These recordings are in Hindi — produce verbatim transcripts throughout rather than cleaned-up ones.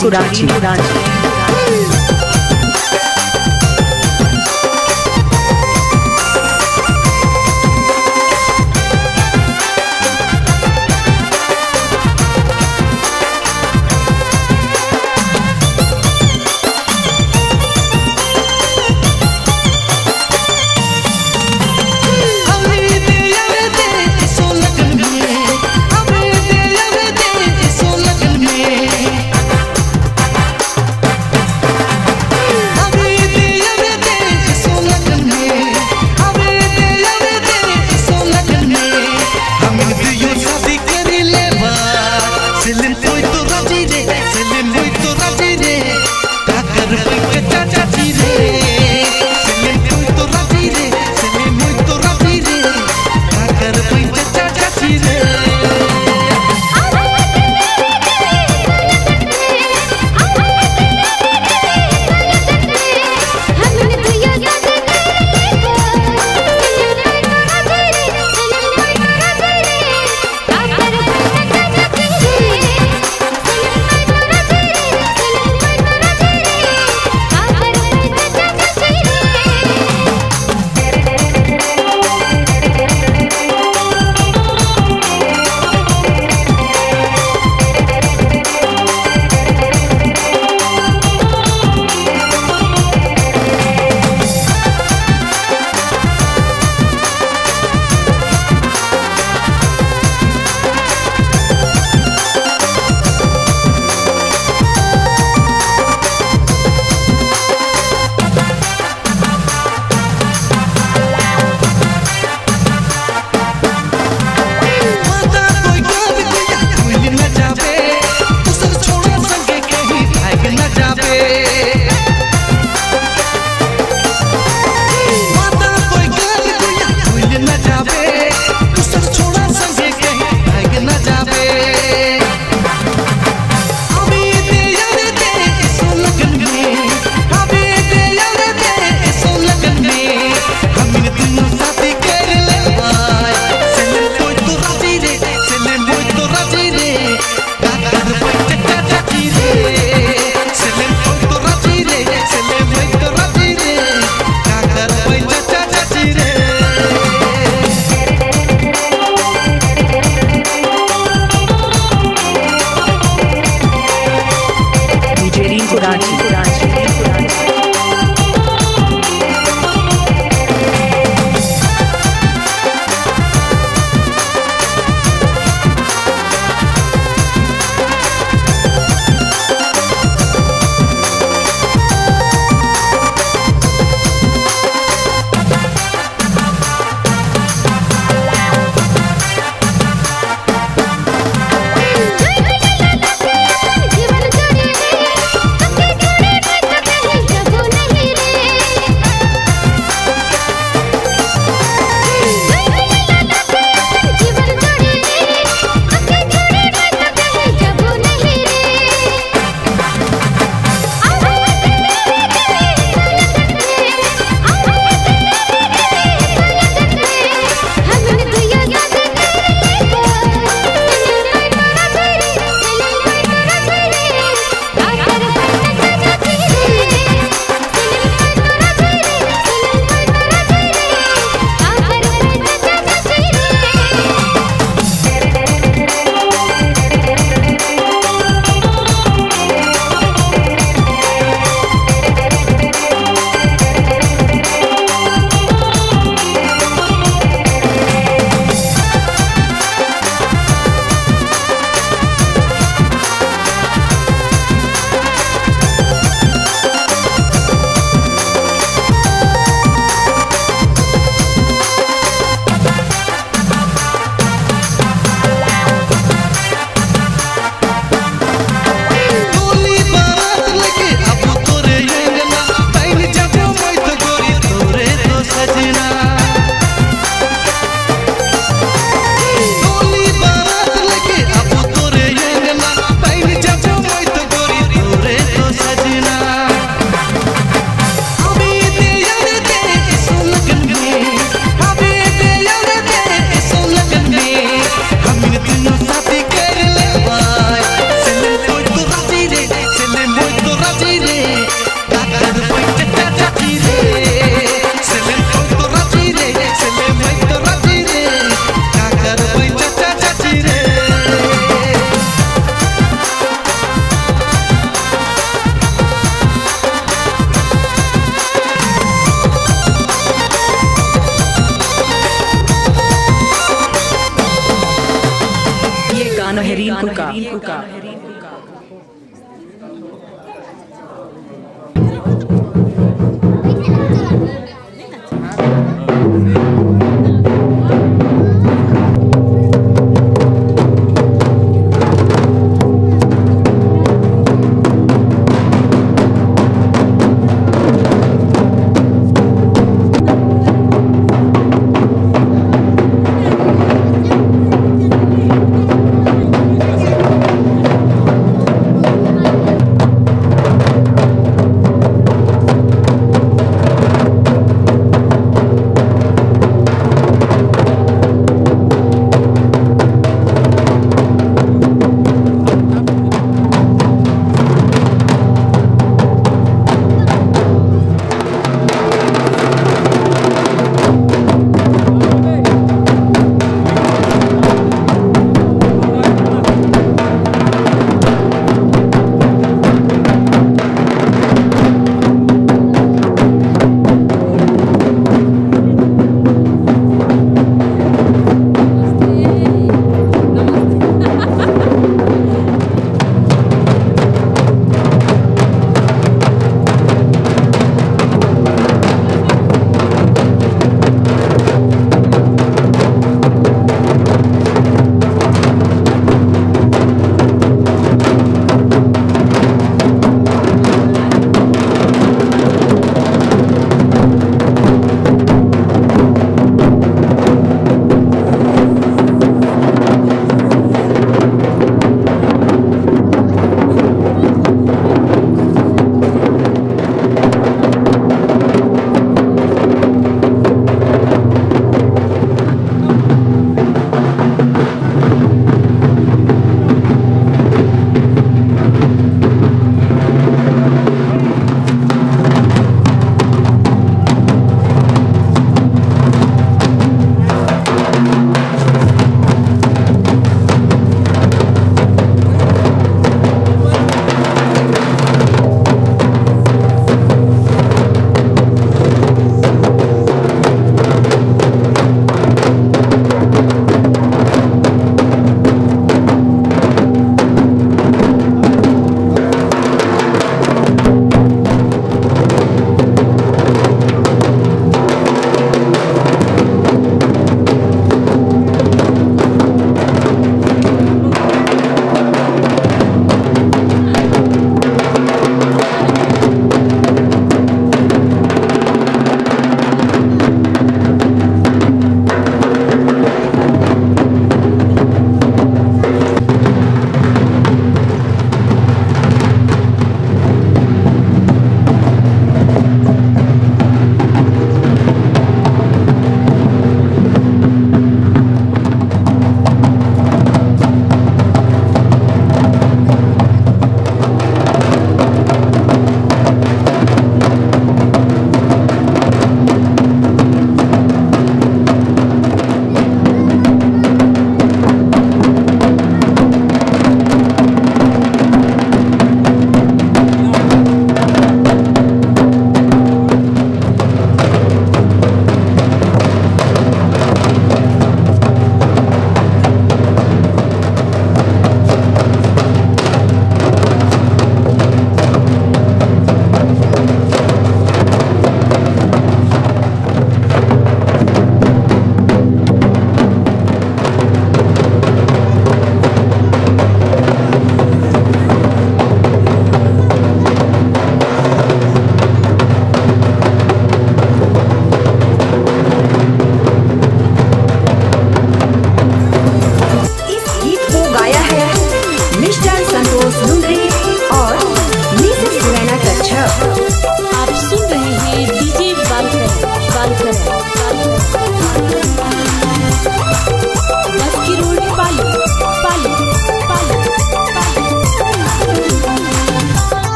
रांची रांची हुक्का।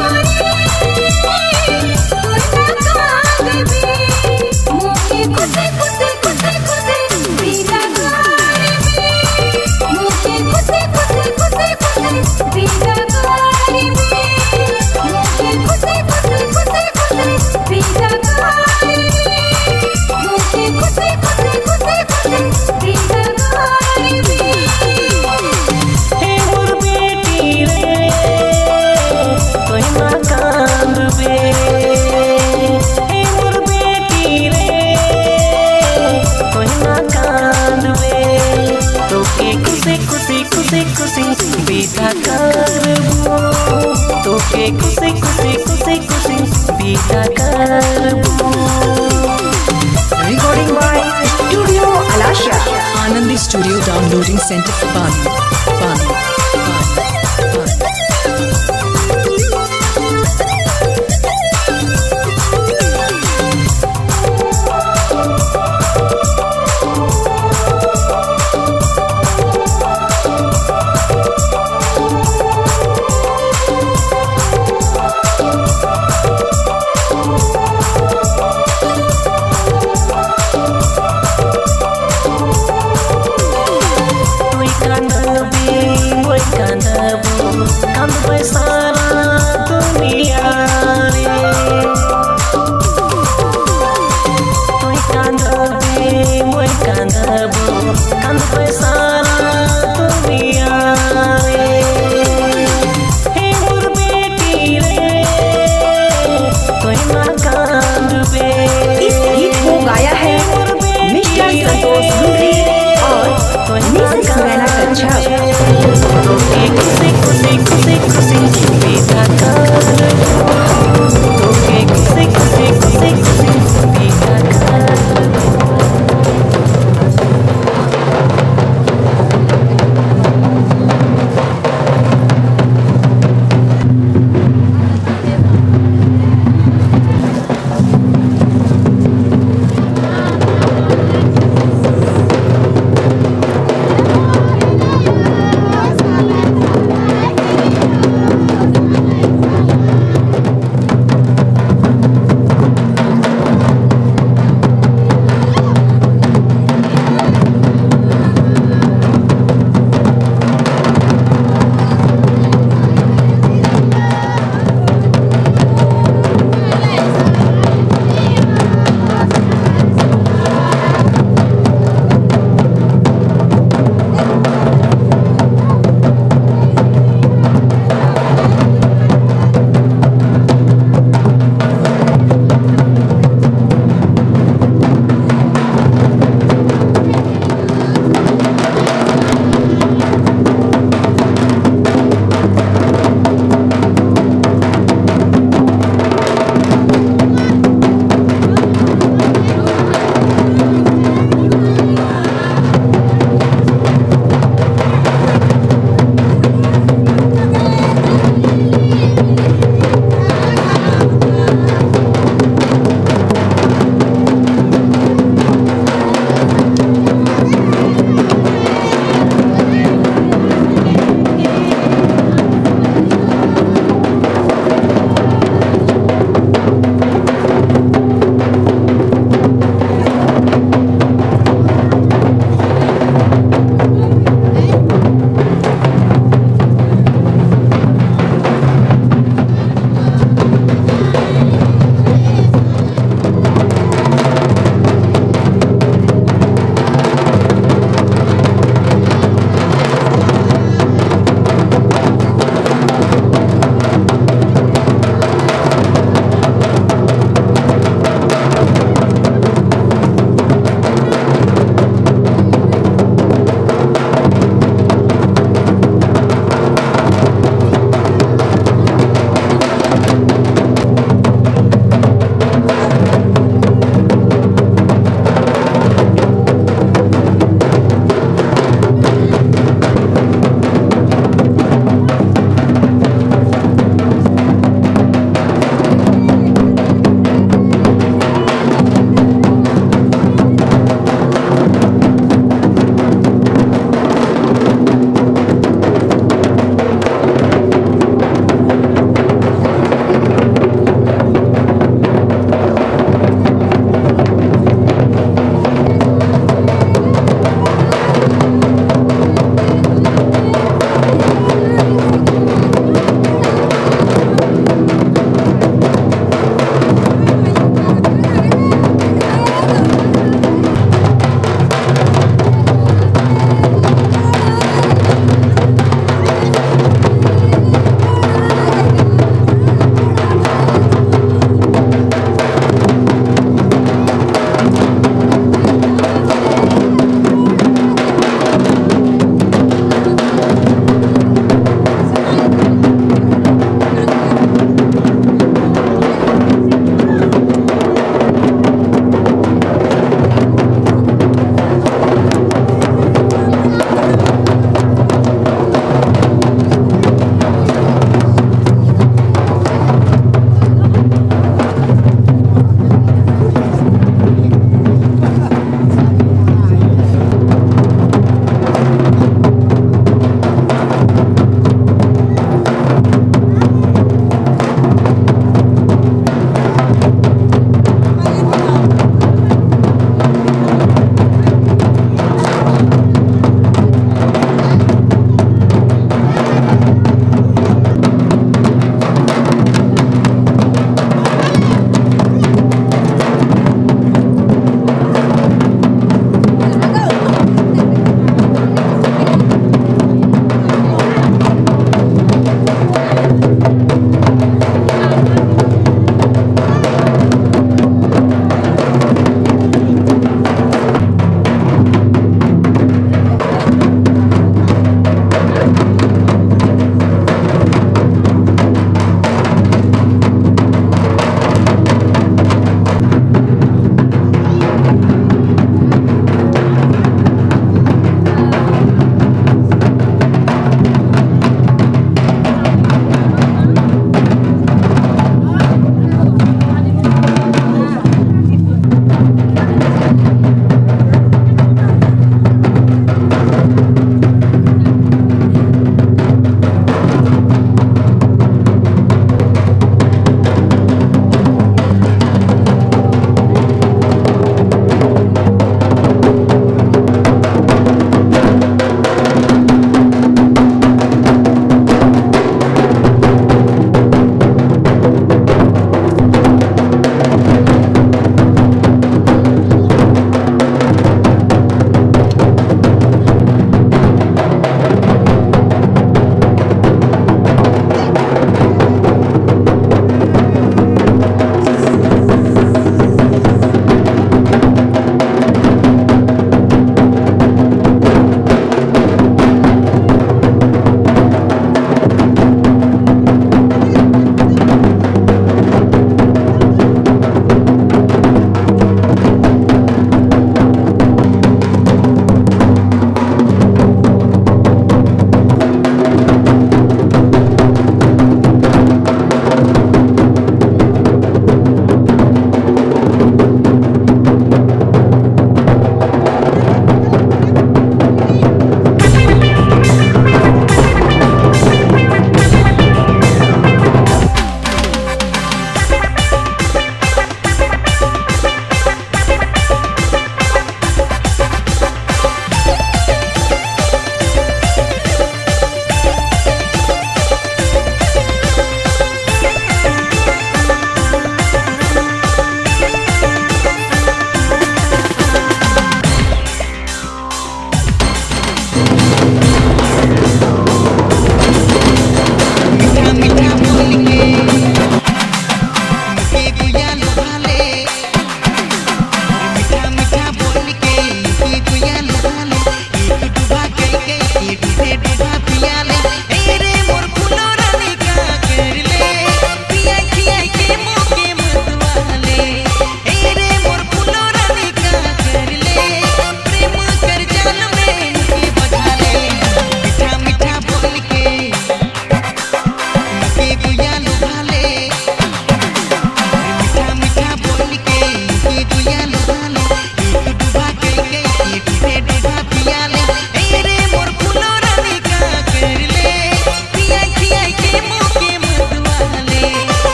खुशी तोके खुशी खुशी खुशी खुशी बीता करबो। रिकॉर्डिंग बाय स्टूडियो अलाशा, आनंदी स्टूडियो डाउनलोडिंग सेंटर बानी बानी Be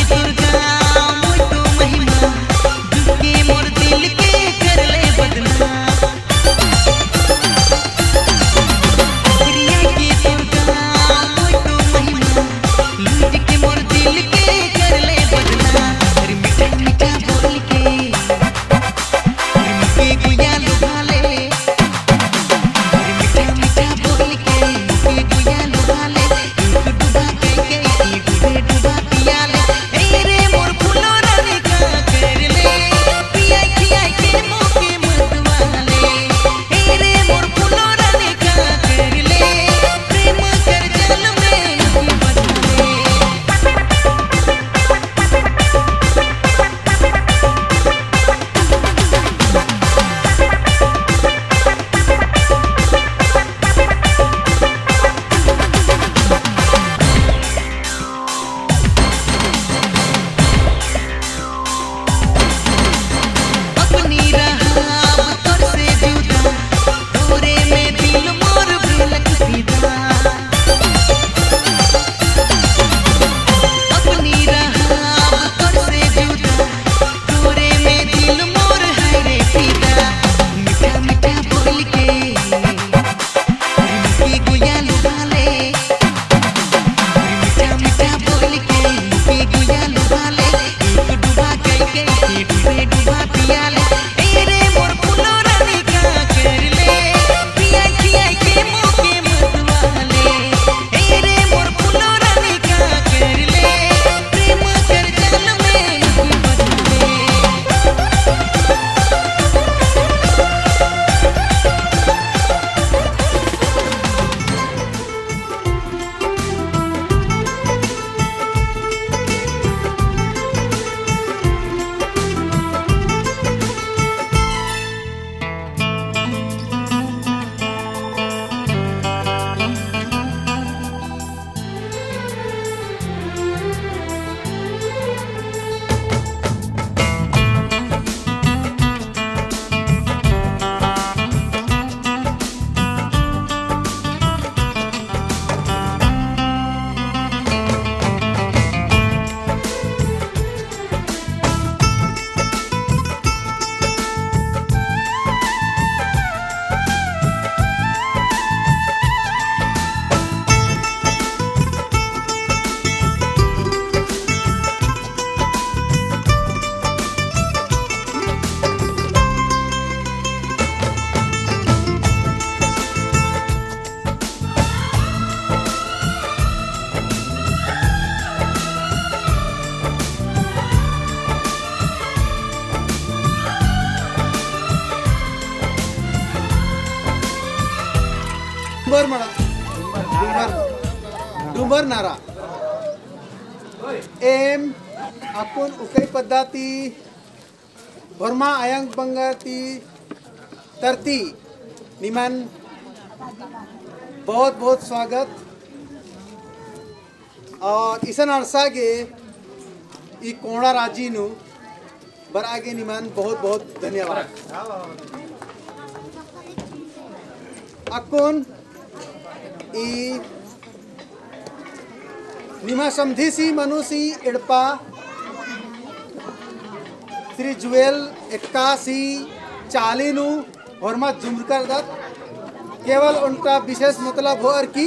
डुंबर म्हणा डुंबर डुंबर नारा एम आपण उकई पद्धती वर्मा आयंग बंगाती तरती निमन बहुत बहुत स्वागत और इसन अरसागे ई कोणा राजी नु बर आगे निमन बहुत बहुत धन्यवाद अकुन ई निमा समधीसी मनुसी इड़पा श्री जुएल इक्कासी चालीनु वर्मा जुमकर दत्त केवल उनका विशेष मतलब हो और की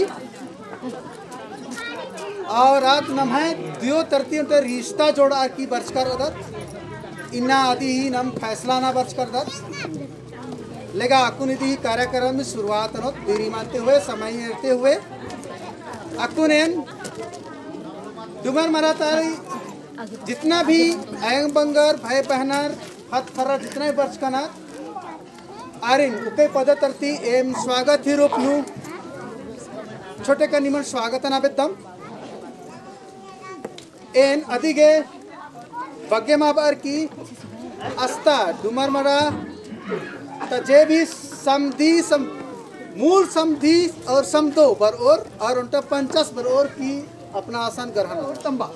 और रात नम्हे दियो तरती उनका रिश्ता जोड़ा की बर्च कर दत्त इन्ना आदि ही नम फैसला ना बर्च कर दत्त लेगा अकुनिधि कार्यक्रम में शुरुआत नो देरी मानते हुए समय रहते हुए अकुनेन दुमर मरातारी जितना भी आयंग बंगर भाई बहनर हथ फरर जितना भी बर्च कना आरिन उके पद तरती एम स्वागत ही रूप नु छोटे का निमन स्वागत अनाबेदम एन अधिगे बग्गे माबार की अस्ता डुमर मरा जे भी समधी सम मूल समधी और समदो बर और और उनका पंचस बर और की अपना आसन ग्रहण और तंबा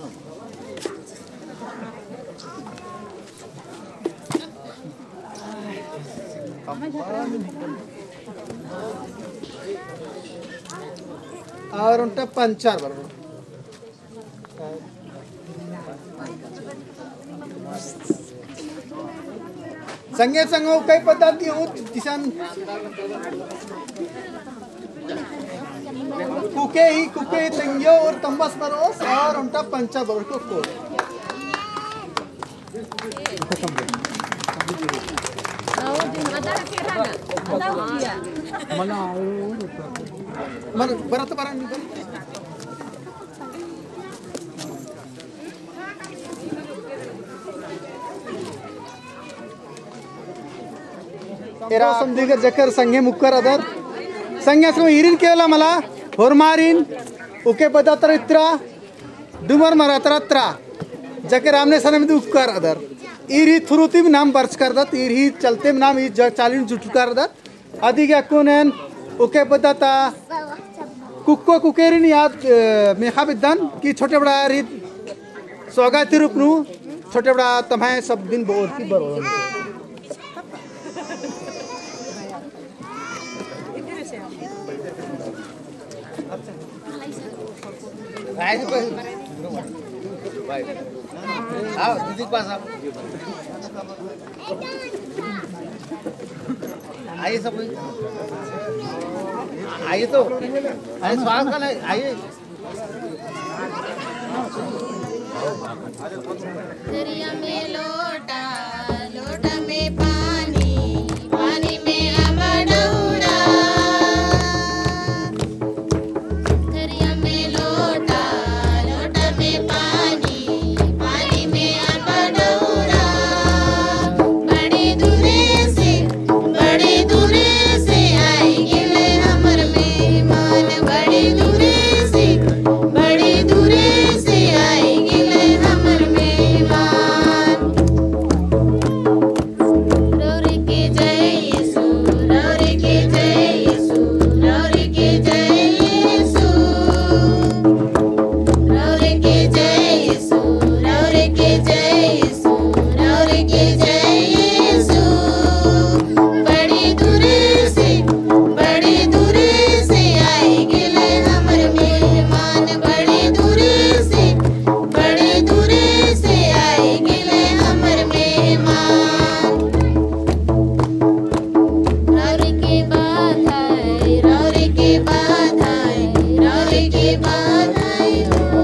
और उनका पंचार बर संगे संगो कई पद्धति हो दिशन कुके ही कुके तंगियो और तंबस बरोस और उनका पंचा बरोस को को मन बरत बरन एरा समझिग जकर संगे मुक्कर अदर संगे सो हिरिन केला मला होरमारिन उके पदात्र इत्रा डुमर मरात्रत्रा जकर आमने सने में उपकार अदर इरी थुरुती में नाम बर्च कर दत इरी चलते में नाम इ चालीन जुट कर दत अधिक अकुनेन उके पदाता कुक्को कुकेरिन याद मेखा बिदन की छोटे बड़ा रीत स्वागत रुकनु छोटे बड़ा तम्हे सब दिन बहुत की बरोबर आओ दीदी के पास आप आइए सब आइए तो आइए स्वागत कर आइए दरिया में लोटा लोटा में पानी पानी में अमड़ौरा दरिया में लोटा लोटा में पानी पानी में अमड़ौरा बड़ी दूरे से बड़ी दूरे से आई गिले हमर मेहमान बड़ी दूरे से बड़ी दूरे से आई गिले हमर मेहमान रौरे के जय यीशु रौरे के जय यीशु रौरे के जय यीशु रौरे के जय यीशु रौरे के जय यीशु रौरे के जय यीशु बड़ी दूरे से बड़ी दूरे से आई गिले हमर मेहमान बड़ी दूरे से बड़ी दूरे से आई गिले हमर मेहमान रौरे के बाधाई रौरे के बाधाई रौरे के बाधाई हो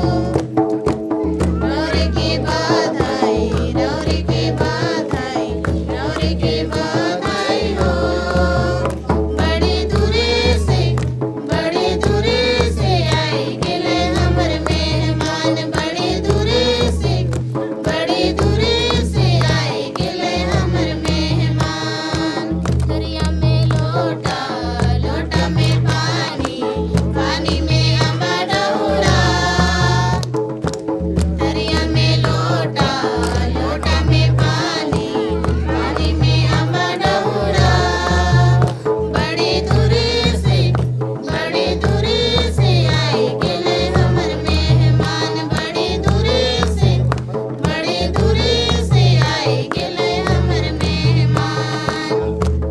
रौरे के बाधाई रौरे के बाधाई रौरे के बाधाई हो बड़ी दूरे से बड़ी दूरे से आई गिले हमर मेहमान बड़ी दूरे से बड़ी दूरे से आई गिले हमर मेहमान दरिया में लोटा लोटा में पानी पानी में अमड़ौरा दरिया में लोटा लोटा में पानी पानी में अमड़ौरा बड़ी दूरे से बड़ी दूरे से आई गिले हमर मेहमान बड़ी दूरे से बड़ी दूरे से आई गिले हमर मेहमान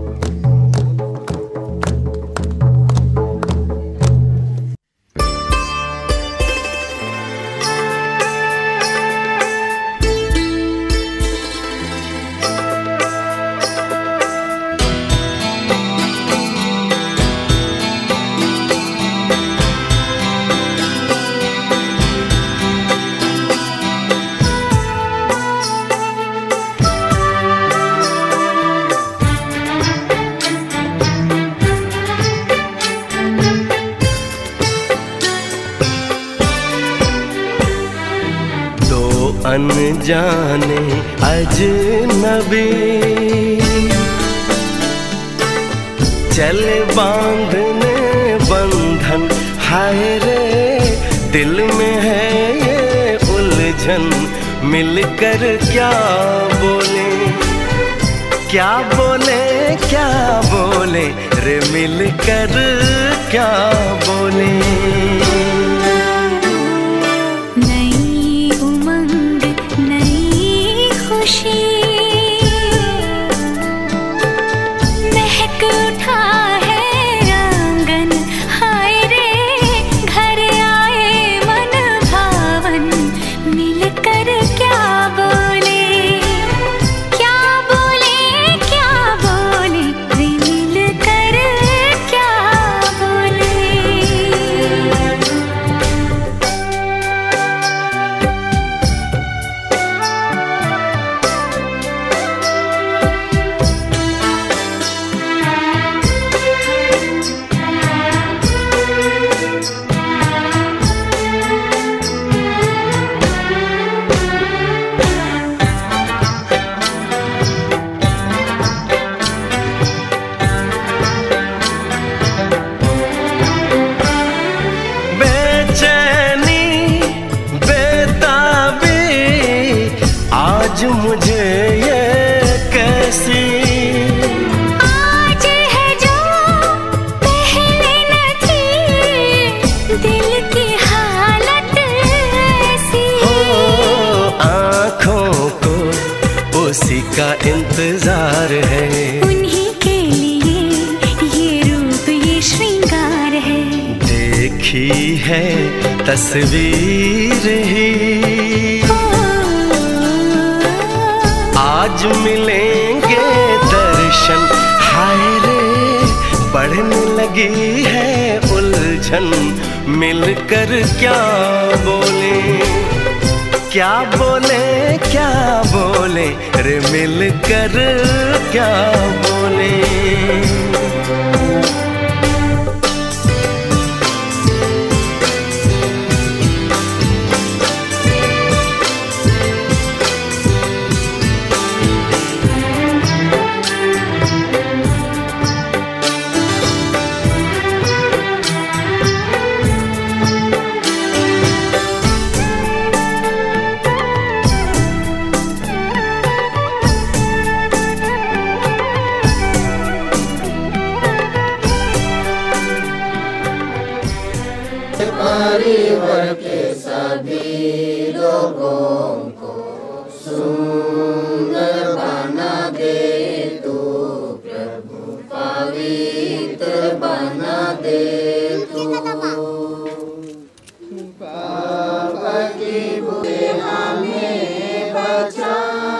दो अनजाने अजनबी चले बांधने बंधन हाय रे दिल में है ये उलझन मिलकर क्या बोले क्या बोले क्या बोले रे मिलकर क्या बोले नई उमंग नई खुशी महक उठा है आंगन हाय रे घर आए मन भावन मिलकर क्या बोले आज मुझे ये कैसी आज है जो पहले न थी, दिल की हालत ऐसी हो, आँखों को उसी का इंतजार है। उन्हीं के लिए ये रूप ये श्रृंगार है। देखी है तस्वीर ही, आज मिलेंगे दर्शन। हाय रे बढ़ने लगी है उलझन, मिलकर क्या बोले क्या बोले क्या बोले रे, मिलकर क्या बोले। परिवार के सभी लोगों को सुंदर बना दे तू प्रभु, पवित्र बना दे तू। पाप की बुरे हमें बचा,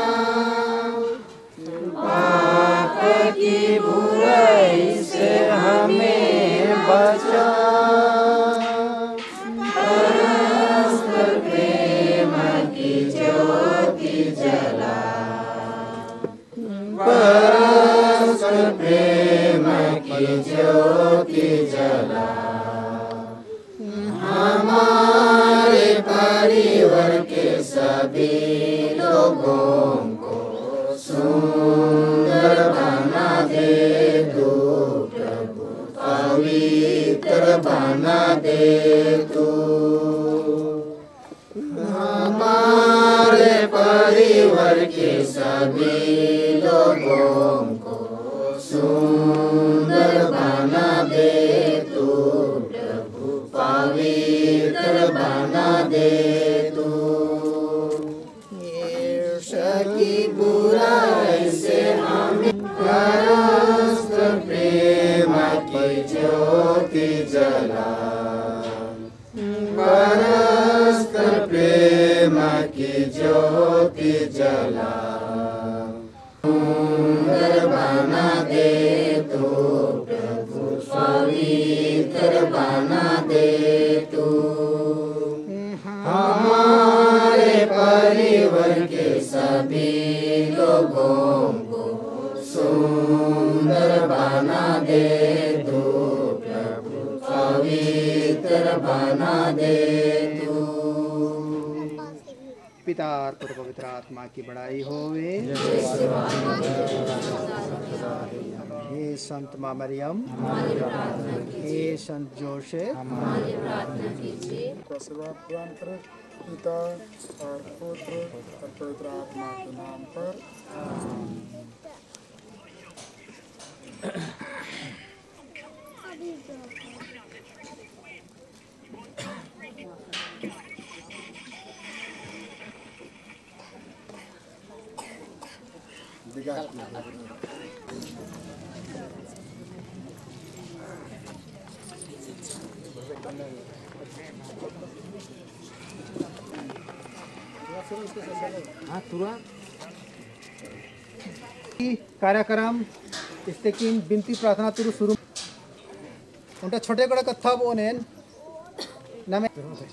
पाप की बुराई से हमें बचा। परस्पर प्रेम की ज्योति जला, हमारे परिवार के सभी लोगों को सुंदर बना दे तू प्रभु, पवित्र बना दे तू। हमारे परिवार के सभी लोगों को सुंदर बना दे तू प्रभु, पवित्र बना दे तू। ईर्ष्या की बुराई से हमें परस्पर प्रेम की ज्योति जला, परस्पर प्रेम की ज्योति जला। सुंदर बना दे तू प्रभु, पवित्र बना दे तू। हमारे परिवार के सभी लोगों को सुंदर बना दे तू प्रभु, पवित्र बना दे तू। पिता और पुत्र पवित्र आत्मा की बड़ाई होवे। हे संत माँ मरियम, हे संत जोसेफ, पिता और पुत्र और पवित्र आत्मा के नाम पर। कार्यक्रम इस्तेकीन बिनती प्रार्थना तुरु शुरू उनका छोटे कड़े कथा वो नेन नमे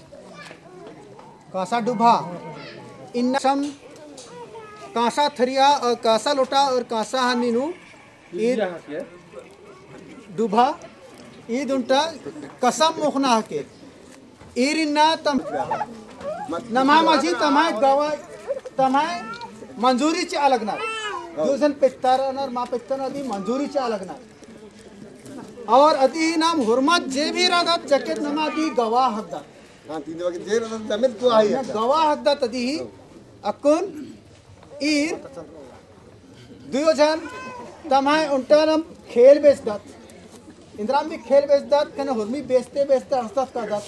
कासा डुभा इन सम कासा थरिया और कासा लोटा और कासा हनीनु ईद डुभा ईद उनटा कसम मुखना के ईरिना तम नमा माझी तमाय गवा तमाय मंजूरी चे अलग ना जो जन पित्तारनर माँ पित्तन आदि मंजूरी चे अलग ना और अति नाम हुरमत जे भी राधात जकेत नमा आदि गवाह हकदा हाँ तीन वक्त जे राधात जमेत तो आई है गवाह हकदा तदी ही अकुन ईर दुयो जन तमाय उल्टानम खेल बेचतात इंद्राम भी खेल बेचतात कने हुर्मी बेचते बेचते हंसतात करतात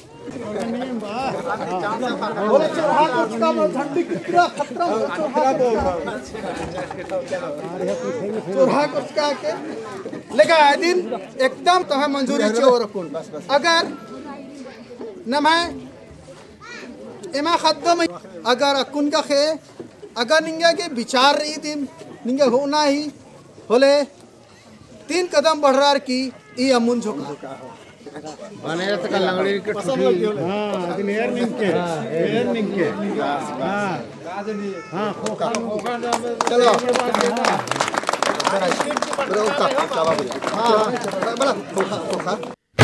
बोले चोरहा कुछ का बोल ठंडी कितना खतरा हो चोरहा कुछ का के लेकिन आए दिन एकदम तुम्हें मंजूरी चोर रखूं अगर न मैं इमा खत्म अगर अकुन का खे अगर निंगे के विचार रही थी निंगे होना ही होले तीन कदम बढ़ रहा की ये अमुन झोंका बने तो कल लंगड़ी के हां अभी नेर निंके नेर निंके हां हां खोखा खोखा चलो बड़ा उठा चावा हां बड़ा खोखा खोखा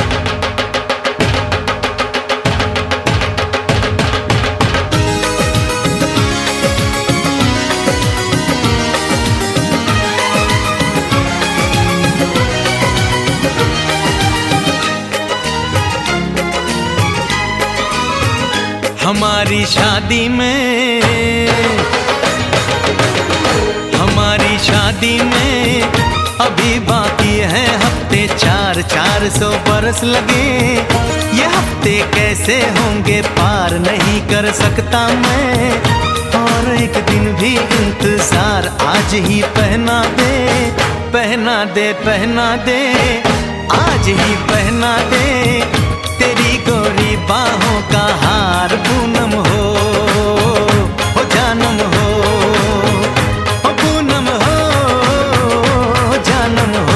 हमारी शादी में हमारी शादी में अभी बाकी है हफ्ते चार चार सौ बरस लगे ये हफ्ते कैसे होंगे पार नहीं कर सकता मैं और एक दिन भी इंतजार आज ही पहना दे पहना दे पहना दे आज ही पहना दे तेरी गोरी बाहों का हार पूनम हो हो जानम हो हो पूनम हो जानम हो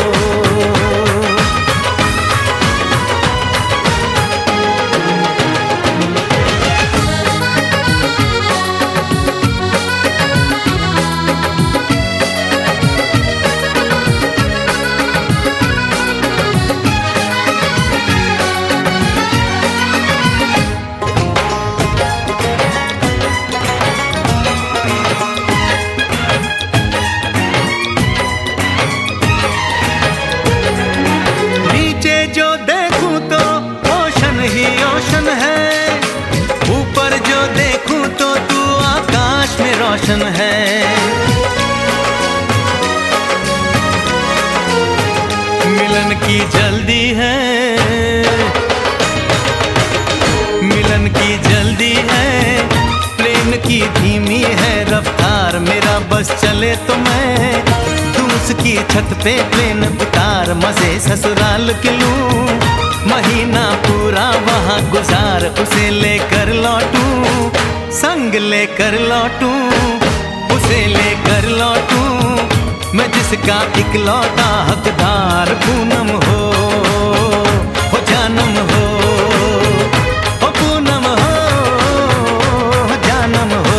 रोशन है मिलन की जल्दी है मिलन की जल्दी है प्रेम की धीमी है रफ्तार मेरा बस चले तो मैं दूस की छत पे प्लेन उतार मजे ससुराल के लूं महीना पूरा वहाँ गुजार उसे लेकर लौटूं संग लेकर लौटूं उसे लेकर लौटूं मैं जिसका इकलौता हकदार पूनम हो हो जानम हो हो पूनम हो हो जानम हो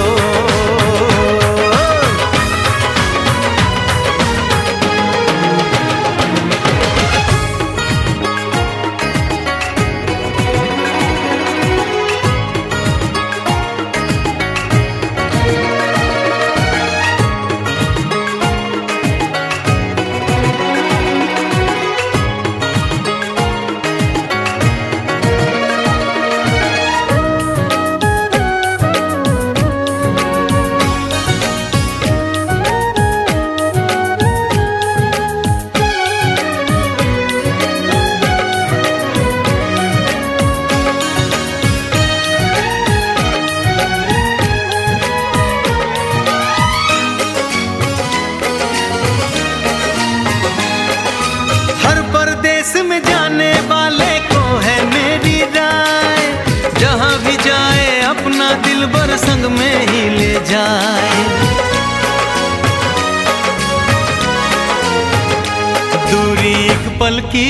संग में ही ले जाए दूरी एक पल की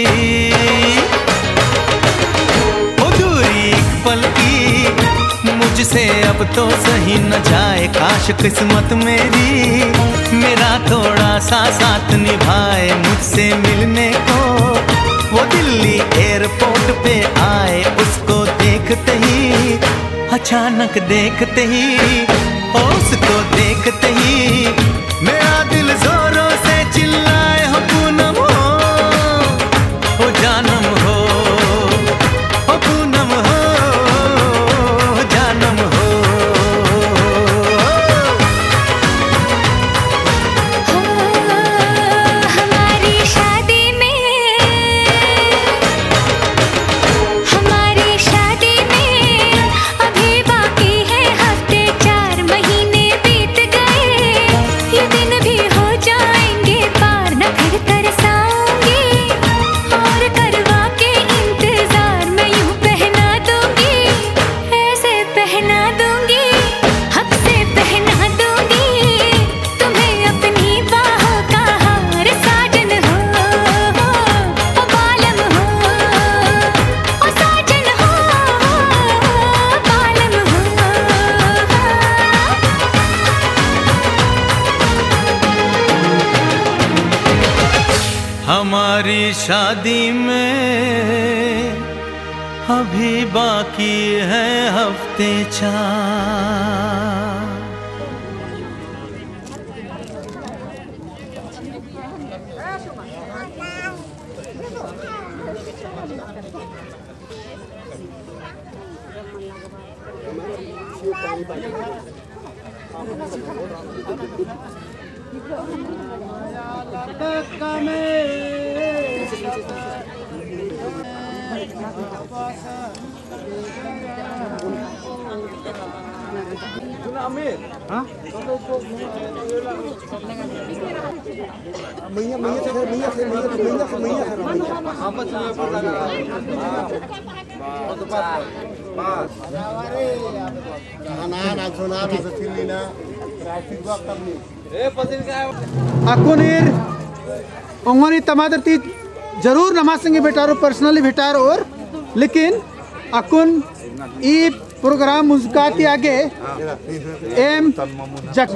ओ दूरी एक पल की मुझसे अब तो सही न जाए काश किस्मत मेरी मेरा थोड़ा सा साथ निभाए मुझसे मिलने को वो दिल्ली एयरपोर्ट पे आए उसको देखते ही अचानक देखते ही उसको देखते ही मेरा दिल जोरों से चिल्लाए हो पूनम हो हो जानम हो हो पूनम हो हो जानम हो हमारी शादी में अभी बाकी है हफ्ते चार। Akunir ongoni tamadir ti जरूर नमाज संगे भेटारो पर्सनली भेटारो और लेकिन अकुन ई प्रोग्राम मुस्काती आगे एम जक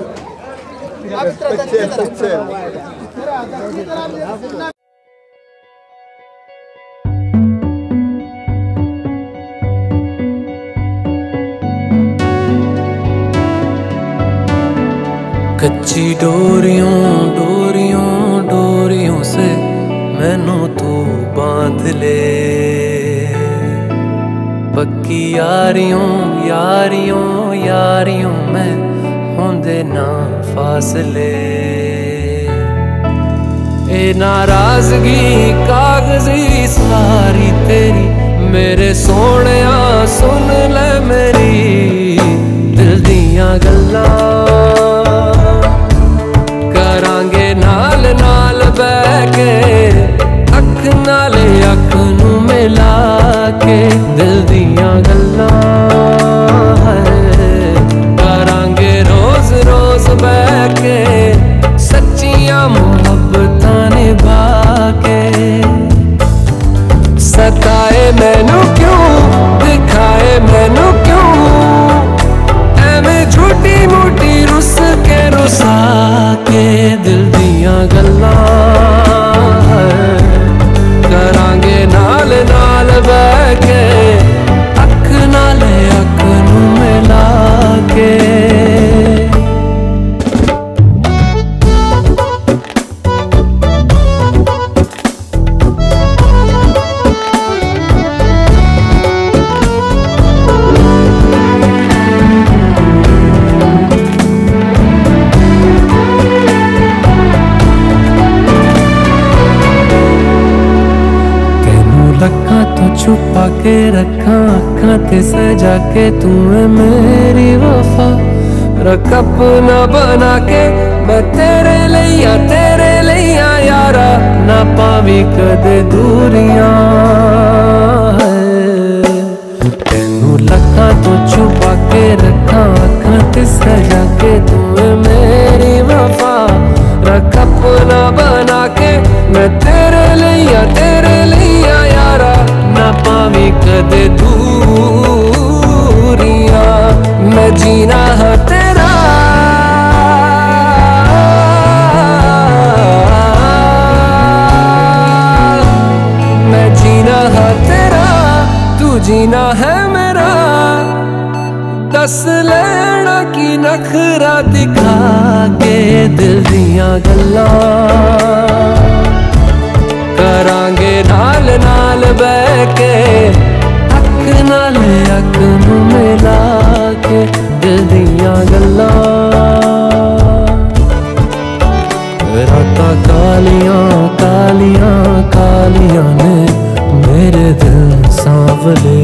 कच्ची डोरियों डोरियों डोरियों से मैनू तू बांध ले, पक्की यारियों यारियों यारियों में होंदे ना फासले। ए नाराजगी कागजी सारी तेरी मेरे सोहणिया सुन ले मेरी दिल दियां गल्लां करांगे नाल नाल बह के अख नाले अख नू मिला के दिल दियां गल्लां करांगे रोज रोज बह के सच्चियां मुहब्बतां निभा के। सताए मैनू क्यों दिखाए मैनू क्यों एवें झूठी मूठी रुस के रुसा के दिल दियां गल्लां करांगे नाल नाल बह के अख नाले अख नू मिला के। छुपा के रखा अखा ते सजा के तू है मेरी वफा रख अपना बना के मैं तेरे लिया तेरे लिया यारा ना पावी कदे दूरियां तेनू लखा तो छुपा के रखा अखा ते सजा के तू है मेरी वफा रख अपना बना के मैं तेरे लिया तेरे लिया यारा ना पावी कदे दूरियां मैं जीना है तेरा मैं जीना है तेरा तू जीना है मेरा दस लेना की नखरा दिखा के दिल दियां गल्लां करांगे नाल नाल बह के अख नाल अख नू मिला के दिल दियां गल्लां। रातां कालियां कालियां कालियां ने मेरे दिल सांवले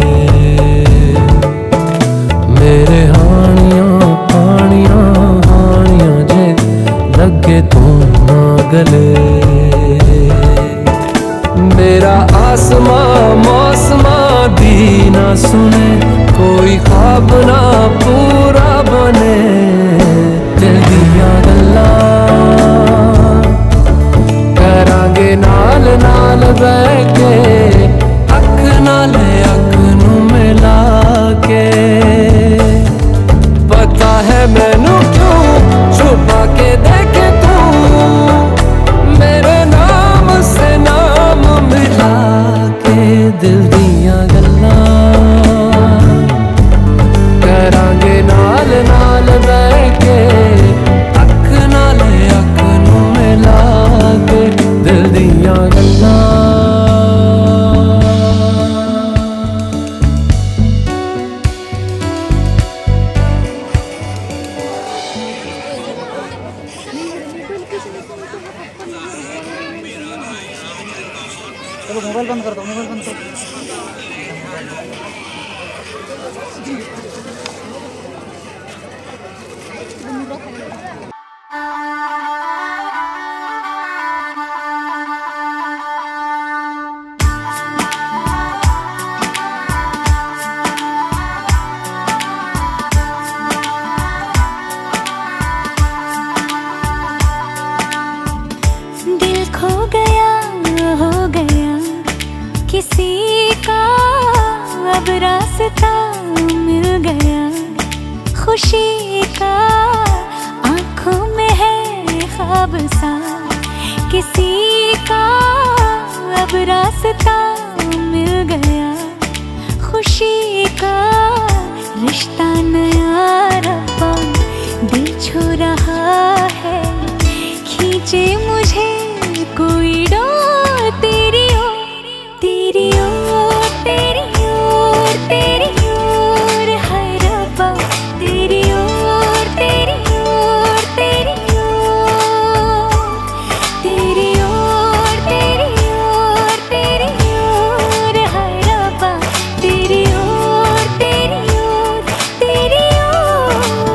मेरे हानियां हानियां हानियां जे लगे तू ना गले। मेरा आसमां मौसमां दी ना सुने कोई ख्वाब ना पूरा बने दिल दियां गल्लां करांगे नाल नाल बह के अख नाल अख नू मिला के। पता है मैनू क्यों छुपा के देखे तू मेरे नाम से चलो मोबाइल बंद कर दो, मोबाइल बंद कर दो। दिल खो गया हो गया किसी का, अब रास्ता मिल गया खुशी का, आंखों में है ख्वाब सा किसी का, अब रास्ता मिल गया खुशी का, रिश्ता नया रब्बा दिल छू रहा है, खींचे मुझे कोई डोर तेरी ओर, तेरी ओर, तेरी ओर, तेरी ओर, हाय रब्बा तेरी ओर, तेरी ओर, तेरी ओर, तेरी ओर, तेरी ओर, तेरी ओर, हाय रब्बा तेरी ओर, तेरी ओर, तेरी ओर।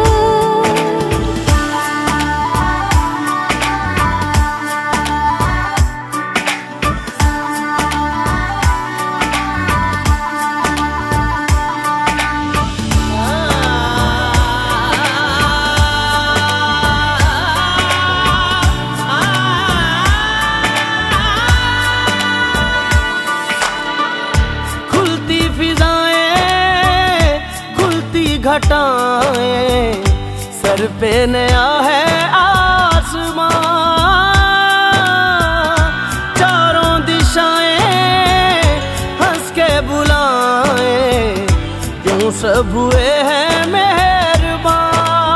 खुलती फिजाएं, खुलती घटाएं, सर पे नया है आसमां, चारों दिशाएं हंस के बुलाएं, यूं सब हुए हैं मेहरबान।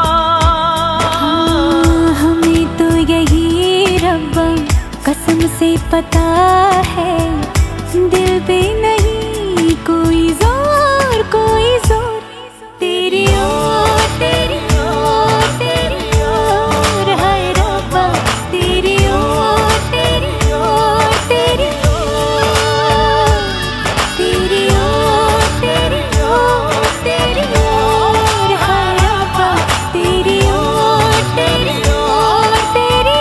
हमें तो यही रब्बा कसम से पता है, दिल पे नहीं कोई जोर, कोई जोर, तेरी ओर, तेरी ओर, तेरी ओर, हाय रब्बा तेरी ओर, तेरी ओर, तेरी ओर, तेरी ओर, तेरी ओर, तेरी ओर, हाय रब्बा तेरी ओर, तेरी ओर, तेरी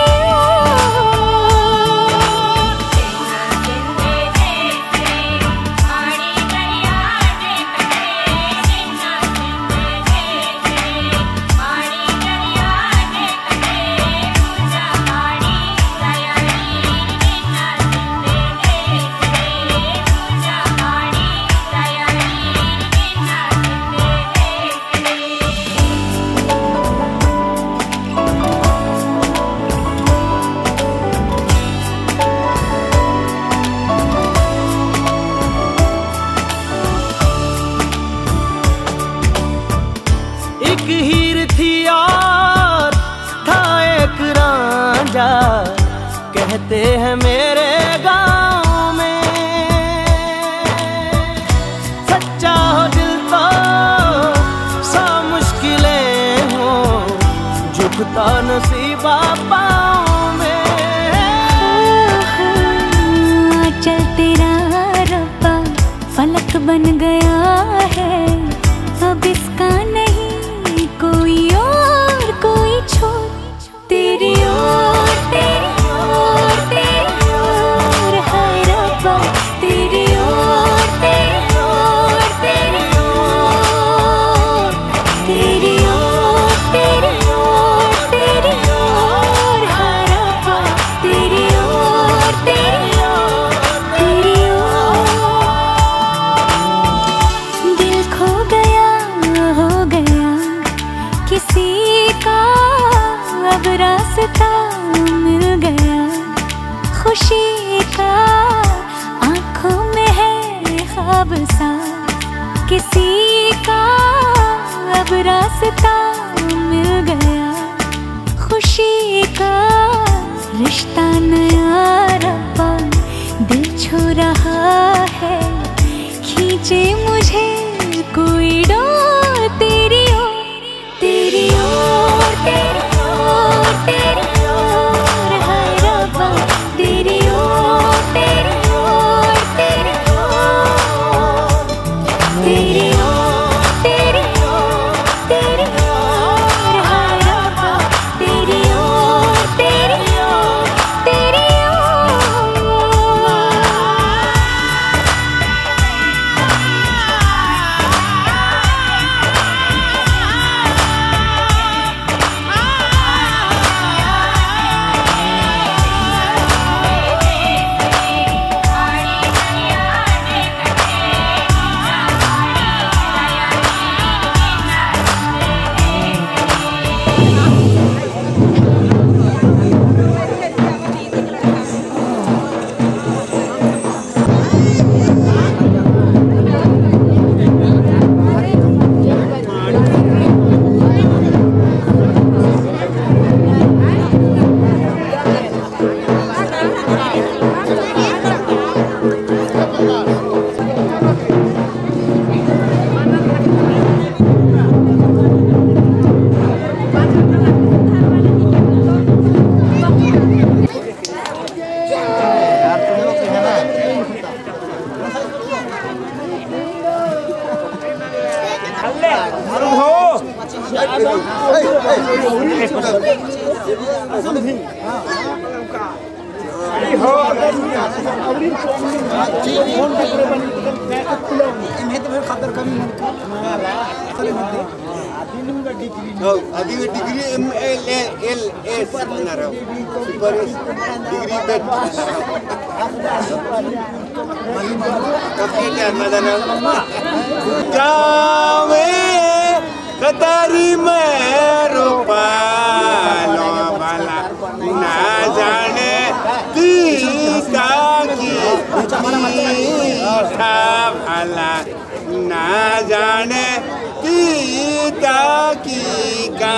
एक हीर थी और था एक रांझा, कहते हैं मेरे गांव में, सच्चा हो दिल तो सा मुश्किलें हो, झुकता नसीबा पाँव में। चल तेरा रब्बा फलक बन गया है, अब इसका नहीं कोई और, कोई छोर, तेरी ओर, तेरी ओर, तेरी ओर, हाय रब्बा तेरी ओर, तेरी ओर, तेरी ओर, तेरी ओर, तेरी ओर, तेरी ओर, हाय रब्बा तेरी ओर, तेरी ओर, तेरी ओर। दिल खो गया हो गया किसी का, अब रास्ता मिल गया खुशी का, आंखों में है ख्वाब सा किसी का, अब रास्ता मिल गया खुशी का, रिश्ता नया रब्बा दिल छू रहा है, खींचे मुझे कोई डोर तेरी ओर, तेरी ओर, तेरी ओर, तेरी ओर, हाय रब्बा तेरी ओर, तेरी ओर, अभी भी degree M L L S बना रहा हूँ सुपर डिग्री बेट कंप्यूटर मदन जावे कतारी में रूपालो वाला ना जाने तीता की उठा भला ना जाने तीता की का